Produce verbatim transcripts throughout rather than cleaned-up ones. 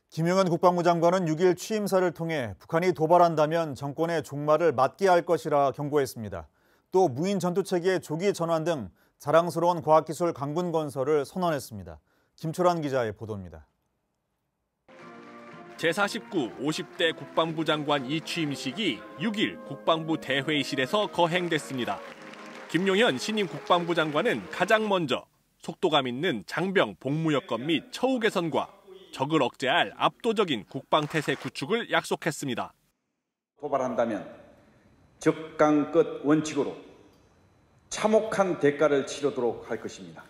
김용현 국방부 장관은 육 일 취임사를 통해 북한이 도발한다면 정권의 종말을 맞게 할 것이라 경고했습니다. 또 무인 전투체계의 조기 전환 등 자랑스러운 과학기술 강군 건설을 선언했습니다. 김초란 기자의 보도입니다. 제사십구 오십 대 국방부 장관 이 취임식이 육 일 국방부 대회의실에서 거행됐습니다. 김용현 신임 국방부 장관은 가장 먼저 속도감 있는 장병 복무 여건 및 처우 개선과 적을 억제할 압도적인 국방태세 구축을 약속했습니다. 도발한다면 적강 끝 원칙으로 참혹한 대가를 치르도록 할 것입니다.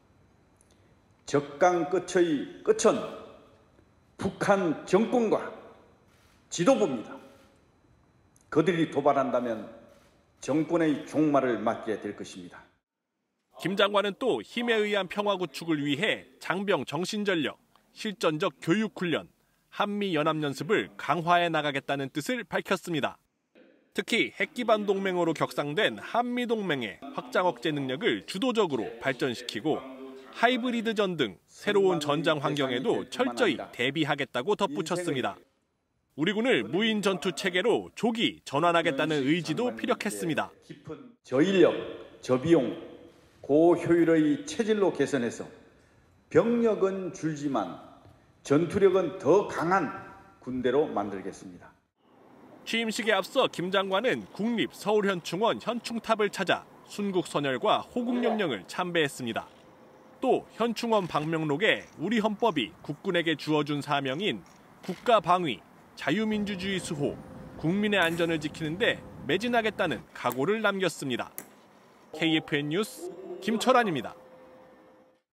적강 끝의 끝은 북한 정권과 지도부입니다. 그들이 도발한다면 정권의 종말을 맞게 될 것입니다. 김 장관은 또 힘에 의한 평화 구축을 위해 장병 정신전력, 실전적 교육훈련, 한미연합연습을 강화해 나가겠다는 뜻을 밝혔습니다. 특히 핵기반 동맹으로 격상된 한미동맹의 확장 억제 능력을 주도적으로 발전시키고 하이브리드전 등 새로운 전장 환경에도 철저히 대비하겠다고 덧붙였습니다. 우리 군을 무인 전투 체계로 조기 전환하겠다는 의지도 피력했습니다. 저인력, 저비용, 고효율의 체질로 개선해서 병력은 줄지만 전투력은 더 강한 군대로 만들겠습니다. 취임식에 앞서 김 장관은 국립 서울현충원 현충탑을 찾아 순국선열과 호국영령을 참배했습니다. 또 현충원 방명록에 우리 헌법이 국군에게 주어준 사명인 국가방위, 자유민주주의 수호, 국민의 안전을 지키는 데 매진하겠다는 각오를 남겼습니다. 케이에프엔 뉴스 김철환입니다.